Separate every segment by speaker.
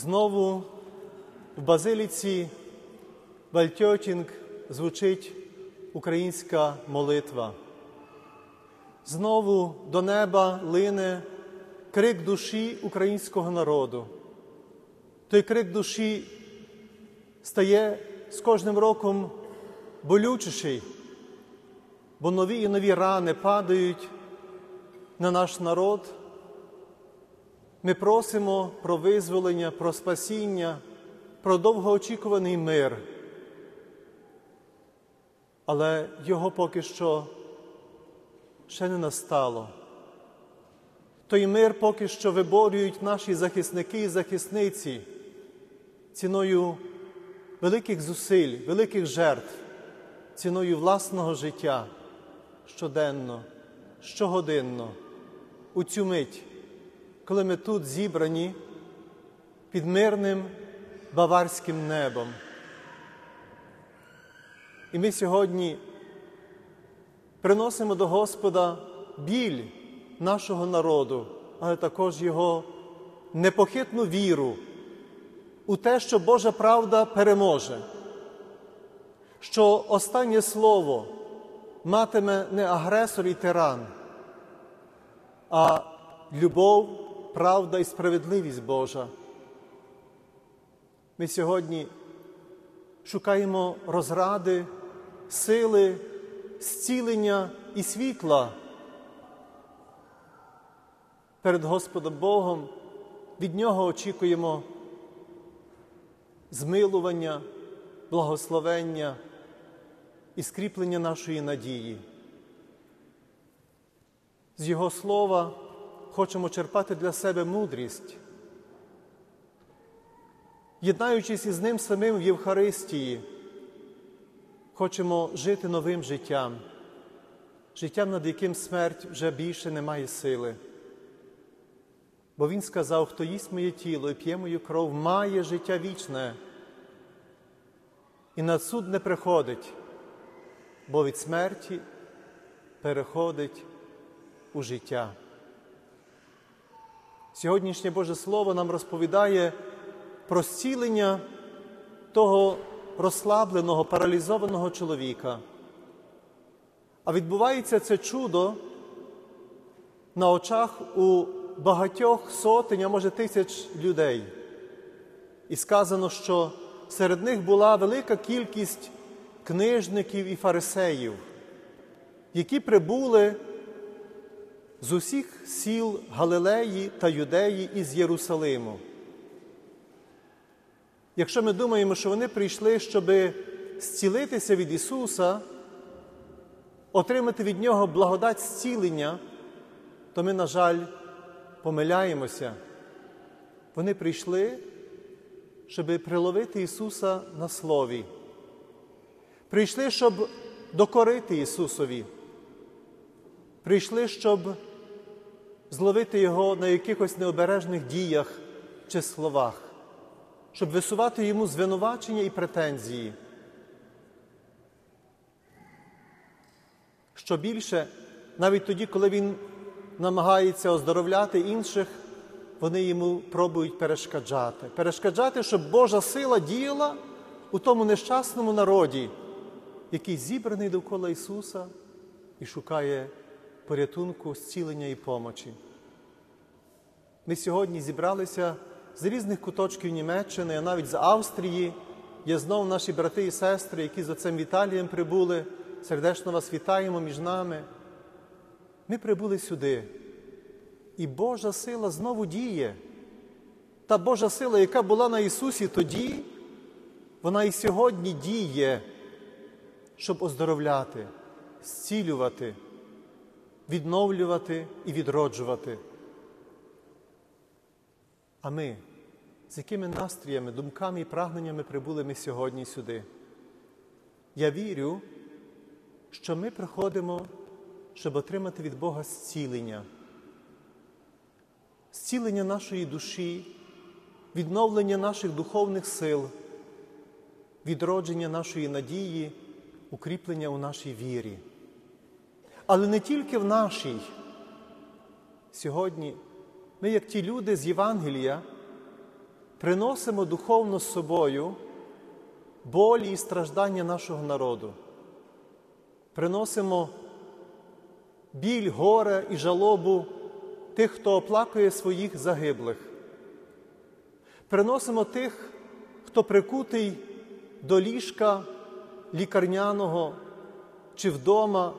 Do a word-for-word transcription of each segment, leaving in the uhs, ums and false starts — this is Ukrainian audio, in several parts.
Speaker 1: Знову в Базиліці Вальтьотінг звучить українська молитва. Знову до неба лине крик душі українського народу. Той крик душі стає з кожним роком болючіший, бо нові і нові рани падають на наш народ. Ми просимо про визволення, про спасіння, про довгоочікуваний мир. Але його поки що ще не настало. Той мир поки що виборюють наші захисники і захисниці ціною великих зусиль, великих жертв, ціною власного життя щоденно, щогодинно, у цю мить, коли ми тут зібрані під мирним баварським небом. І ми сьогодні приносимо до Господа біль нашого народу, але також його непохитну віру у те, що Божа правда переможе, що останнє слово матиме не агресор і тиран, а любов, правда і справедливість Божа. Ми сьогодні шукаємо розради, сили, зцілення і світла перед Господом Богом. Від Нього очікуємо змилування, благословення і скріплення нашої надії. З Його слова хочемо черпати для себе мудрість, єднаючись із Ним самим в Євхаристії, хочемо жити новим життям, життям, над яким смерть вже більше не має сили. Бо Він сказав: хто їсть моє тіло і п'є мою кров, має життя вічне, і на суд не приходить, бо від смерті переходить у життя. Сьогоднішнє Боже Слово нам розповідає про зцілення того розслабленого, паралізованого чоловіка. А відбувається це чудо на очах у багатьох сотень, а може тисяч людей. І сказано, що серед них була велика кількість книжників і фарисеїв, які прибули з усіх сіл Галилеї та Юдеї і з Єрусалиму. Якщо ми думаємо, що вони прийшли, щоб зцілитися від Ісуса, отримати від Нього благодать зцілення, то ми, на жаль, помиляємося. Вони прийшли, щоб приловити Ісуса на слові. Прийшли, щоб докорити Ісусові. Прийшли, щоб зловити Його на якихось необережних діях чи словах, щоб висувати Йому звинувачення і претензії. Що більше, навіть тоді, коли Він намагається оздоровляти інших, вони Йому пробують перешкоджати. Перешкоджати, щоб Божа сила діяла у тому нещасному народі, який зібраний довкола Ісуса і шукає порятунку, зцілення і помочі. Ми сьогодні зібралися з різних куточків Німеччини, а навіть з Австрії. Є знову наші брати і сестри, які з отцем Віталієм прибули. Сердечно вас вітаємо між нами. Ми прибули сюди. І Божа сила знову діє. Та Божа сила, яка була на Ісусі тоді, вона і сьогодні діє, щоб оздоровляти, зцілювати, відновлювати і відроджувати. А ми, з якими настріями, думками і прагненнями прибули ми сьогодні сюди? Я вірю, що ми приходимо, щоб отримати від Бога зцілення. Зцілення нашої душі, відновлення наших духовних сил, відродження нашої надії, укріплення у нашій вірі. Але не тільки в нашій. Сьогодні ми, як ті люди з Євангелія, приносимо духовно з собою болі і страждання нашого народу. Приносимо біль, горе і жалобу тих, хто оплакує своїх загиблих. Приносимо тих, хто прикутий до ліжка лікарняного чи вдома,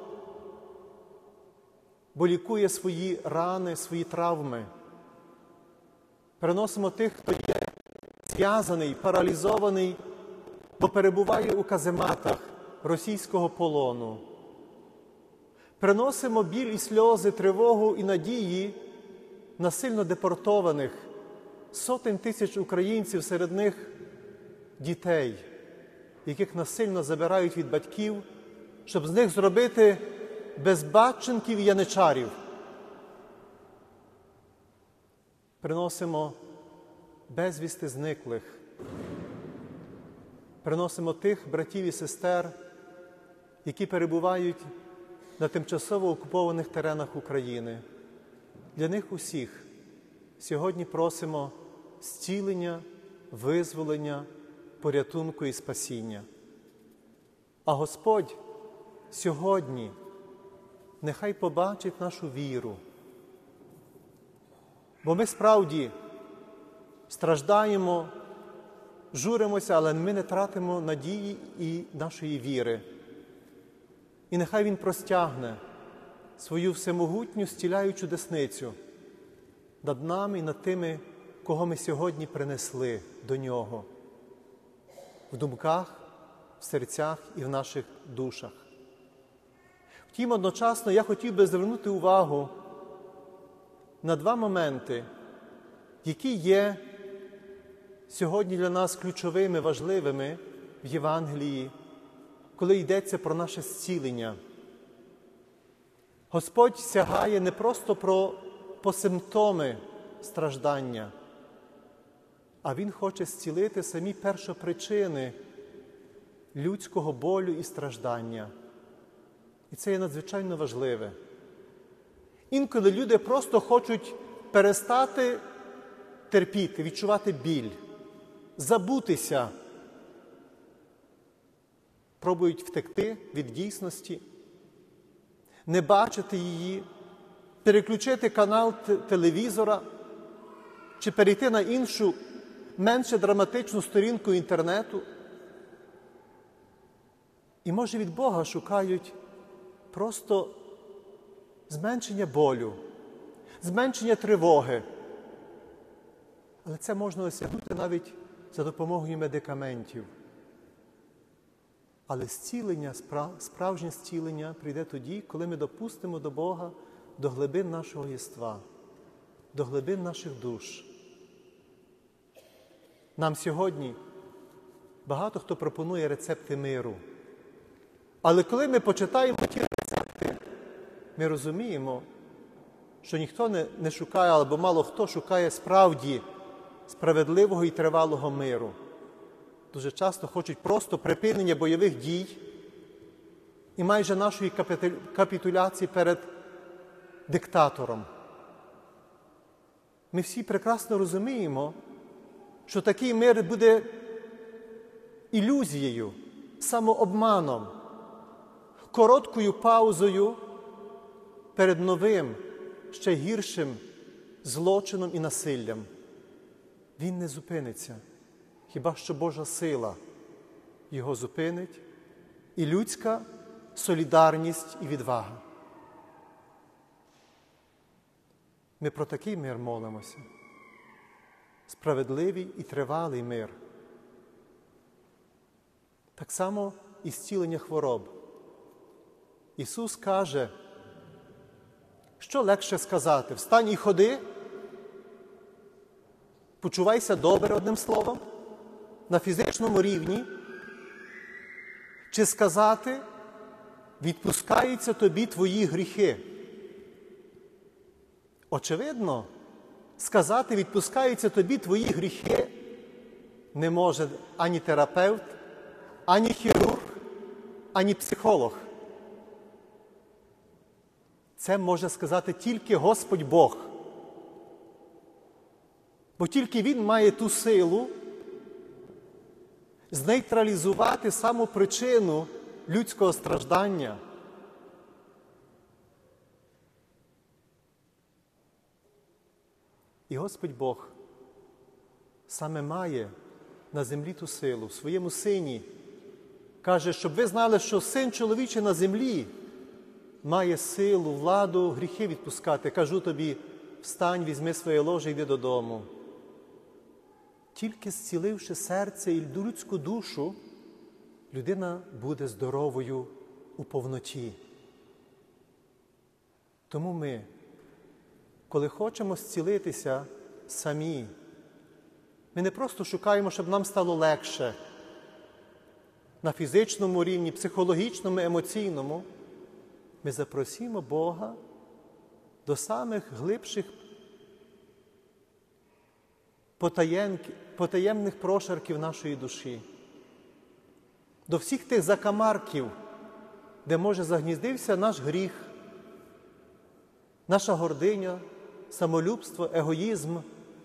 Speaker 1: бо лікує свої рани, свої травми. Приносимо тих, хто є зв'язаний, паралізований, бо перебуває у казематах російського полону. Приносимо біль і сльози, тривогу і надії насильно депортованих, сотень тисяч українців, серед них дітей, яких насильно забирають від батьків, щоб з них зробити безбатченків і яничарів. Приносимо безвісти зниклих. Приносимо тих братів і сестер, які перебувають на тимчасово окупованих теренах України. Для них усіх сьогодні просимо зцілення, визволення, порятунку і спасіння. А Господь сьогодні нехай побачить нашу віру. Бо ми справді страждаємо, журимося, але ми не тратимо надії і нашої віри. І нехай Він простягне свою всемогутню зціляючу десницю над нами і над тими, кого ми сьогодні принесли до Нього. В думках, в серцях і в наших душах. Втім, одночасно я хотів би звернути увагу на два моменти, які є сьогодні для нас ключовими, важливими в Євангелії, коли йдеться про наше зцілення. Господь сягає не просто про по симптоми страждання, а Він хоче зцілити самі першопричини людського болю і страждання. І це є надзвичайно важливе. Інколи люди просто хочуть перестати терпіти, відчувати біль, забутися, пробують втекти від дійсності, не бачити її, переключити канал телевізора чи перейти на іншу, менше драматичну сторінку інтернету. І, може, від Бога шукають просто зменшення болю, зменшення тривоги. Але це можна осягнути навіть за допомогою медикаментів. Але зцілення, справжнє зцілення прийде тоді, коли ми допустимо до Бога до глибин нашого єства, до глибин наших душ. Нам сьогодні багато хто пропонує рецепти миру. Але коли ми почитаємо ті рецепти, ми розуміємо, що ніхто не, не шукає, або мало хто шукає справді справедливого і тривалого миру. Дуже часто хочуть просто припинення бойових дій і майже нашої капітуляції перед диктатором. Ми всі прекрасно розуміємо, що такий мир буде ілюзією, самообманом, короткою паузою перед новим, ще гіршим злочином і насиллям. Він не зупиниться, хіба що Божа сила його зупинить і людська солідарність і відвага. Ми про такий мир молимося. Справедливий і тривалий мир. Так само і зцілення хвороб. Ісус каже, що легше сказати? Встань і ходи, почувайся добре, одним словом, на фізичному рівні, чи сказати, відпускаються тобі твої гріхи. Очевидно, сказати, відпускаються тобі твої гріхи, не може ані терапевт, ані хірург, ані психолог. Це може сказати тільки Господь Бог. Бо тільки Він має ту силу знейтралізувати саму причину людського страждання. І Господь Бог саме має на землі ту силу, в своєму Сині. Каже, щоб ви знали, що Син чоловічий на землі має силу, владу, гріхи відпускати. Кажу тобі, встань, візьми своє ложе, йди додому. Тільки зціливши серце і людську душу, людина буде здоровою у повноті. Тому ми, коли хочемо зцілитися самі, ми не просто шукаємо, щоб нам стало легше на фізичному рівні, психологічному, емоційному. Ми запросимо Бога до самих глибших потаємних прошарків нашої душі, до всіх тих закамарків, де, може, загніздився наш гріх, наша гординя, самолюбство, егоїзм,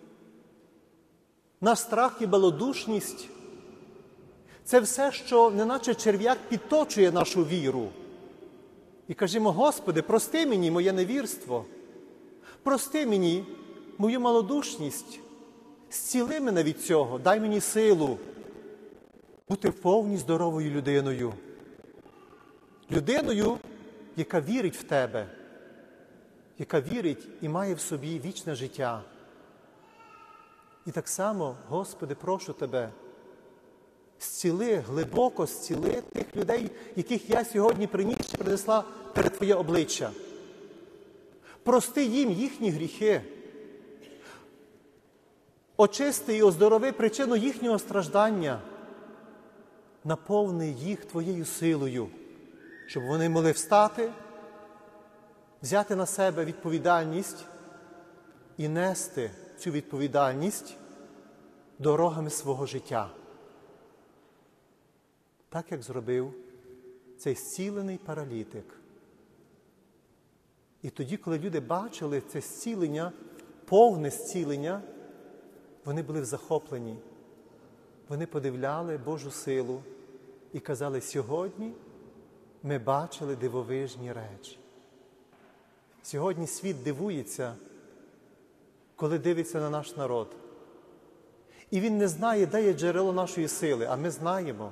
Speaker 1: наш страх і балодушність. Це все, що неначе черв'як підточує нашу віру. І кажемо: Господи, прости мені моє невірство, прости мені мою малодушність, зціли мене від цього, дай мені силу бути повній здоровою людиною. Людиною, яка вірить в Тебе, яка вірить і має в собі вічне життя. І так само, Господи, прошу Тебе, зціли, глибоко зціли тих людей, яких я сьогодні приніс і принесла перед Твоє обличчя. Прости їм їхні гріхи. Очисти і оздорови причину їхнього страждання. Наповни їх Твоєю силою, щоб вони могли встати, взяти на себе відповідальність і нести цю відповідальність дорогами свого життя. Так, як зробив цей зцілений паралітик. І тоді, коли люди бачили це зцілення, повне зцілення, вони були захоплені. Вони подивляли Божу силу і казали: сьогодні ми бачили дивовижні речі. Сьогодні світ дивується, коли дивиться на наш народ. І він не знає, де є джерело нашої сили, а ми знаємо.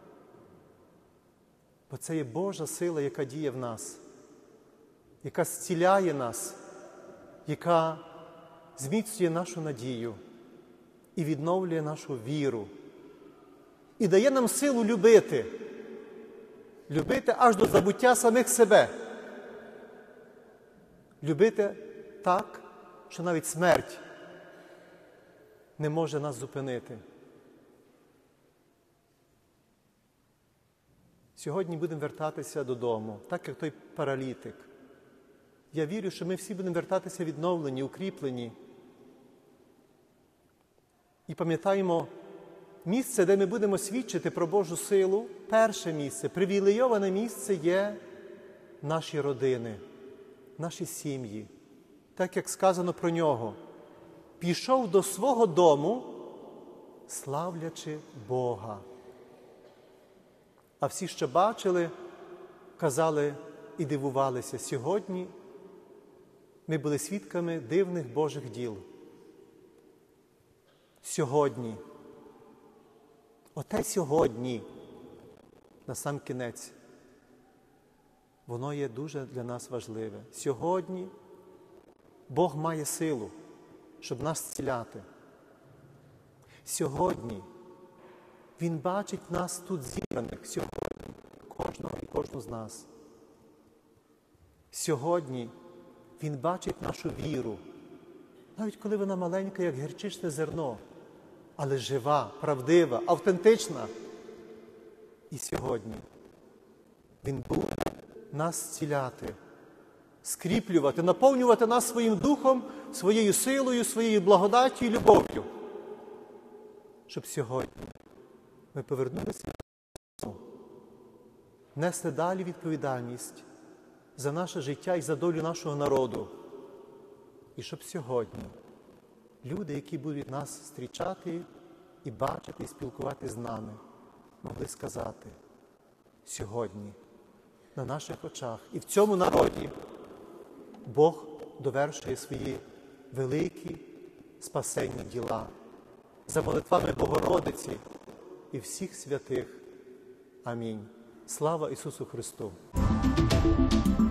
Speaker 1: Бо це є Божа сила, яка діє в нас, яка зціляє нас, яка зміцнює нашу надію і відновлює нашу віру. І дає нам силу любити. Любити аж до забуття самих себе. Любити так, що навіть смерть не може нас зупинити. Сьогодні будемо вертатися додому, так як той паралітик. Я вірю, що ми всі будемо вертатися відновлені, укріплені. І пам'ятаємо, місце, де ми будемо свідчити про Божу силу, перше місце, привілейоване місце є наші родини, наші сім'ї. Так, як сказано про нього: пішов до свого дому, славлячи Бога. А всі, що бачили, казали і дивувалися: сьогодні ми були свідками дивних Божих діл. Сьогодні. Оте сьогодні, на сам кінець, воно є дуже для нас важливе. Сьогодні Бог має силу, щоб нас зціляти. Сьогодні Він бачить нас тут зібраних, сьогодні, кожного і кожну з нас. Сьогодні Він бачить нашу віру, навіть коли вона маленька, як гірчичне зерно, але жива, правдива, автентична. І сьогодні Він буде нас зціляти, скріплювати, наповнювати нас своїм духом, своєю силою, своєю благодаттю і любов'ю. Щоб сьогодні ми повернулися додому, несли далі відповідальність за наше життя і за долю нашого народу. І щоб сьогодні люди, які будуть нас зустрічати і бачити, і спілкуватися з нами, могли сказати сьогодні, на наших очах, і в цьому народі Бог довершує свої великі спасенні діла за молитвами Богородиці і всіх святих. Амінь. Слава Ісусу Христу!